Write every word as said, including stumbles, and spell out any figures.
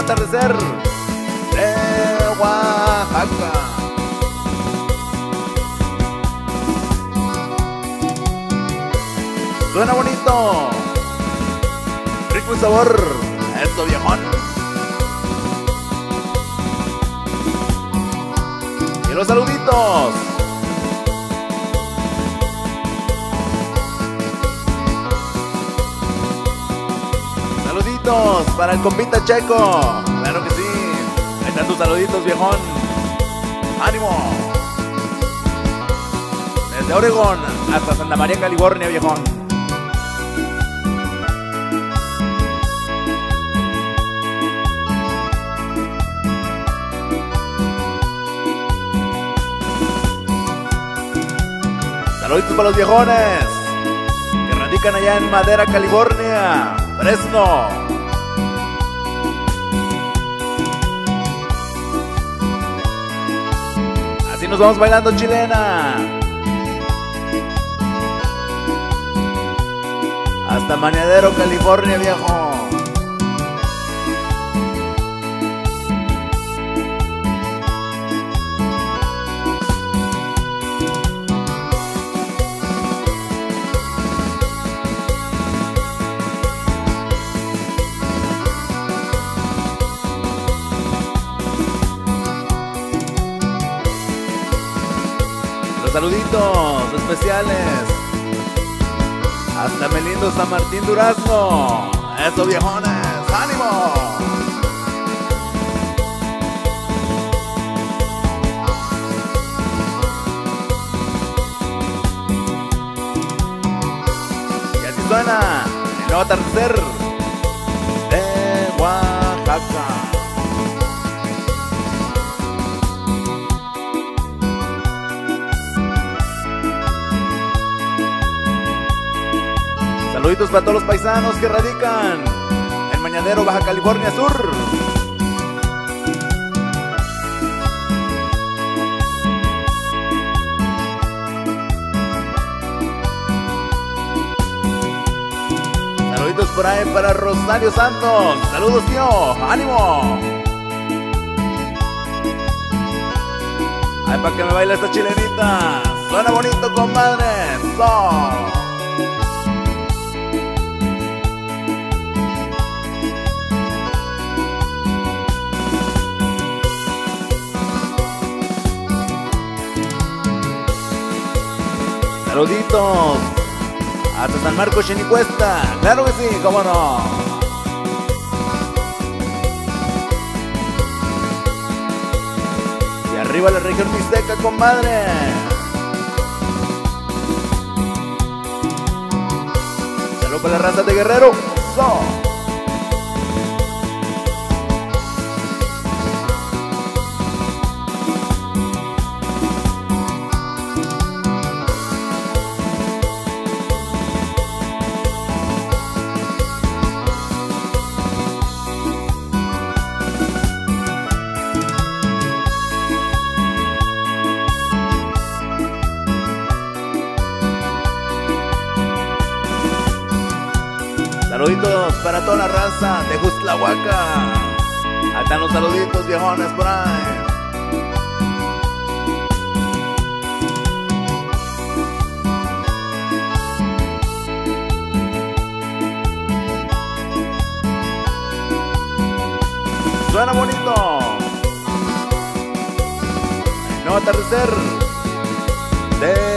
atardecer de Oaxaca. Suena bonito, rico y sabor, esto viejón. Y los saluditos. Saluditos para el compita Checo. Claro que sí. Ahí están tus saluditos, viejón. ¡Ánimo! Desde Oregón hasta Santa María, California, viejón. Saluditos para los viejones que radican allá en Madera, California, Fresno. Así nos vamos bailando chilena hasta Mañadero, California, viejo. Saluditos especiales hasta Melindo, San Martín, Durazno. Eso, viejones, ánimo. Y así suena el nuevo atardecer de Oaxaca. Saluditos para todos los paisanos que radican en Mañadero, Baja California Sur. Saluditos por ahí para Rosario Santos. Saludos, tío. ¡Ánimo! Ay, para que me baile esta chilenita. Suena bonito, compadre. ¡So! Saluditos hasta San Marcos, Chinicuesta. Claro que sí, cómo no. Y arriba la región mixteca, compadre. Saludos para la raza de Guerrero. So. Saluditos para toda la raza de Justlahuaca. Ahí están los saluditos, viejones, por ahí. Suena bonito el nuevo atardecer de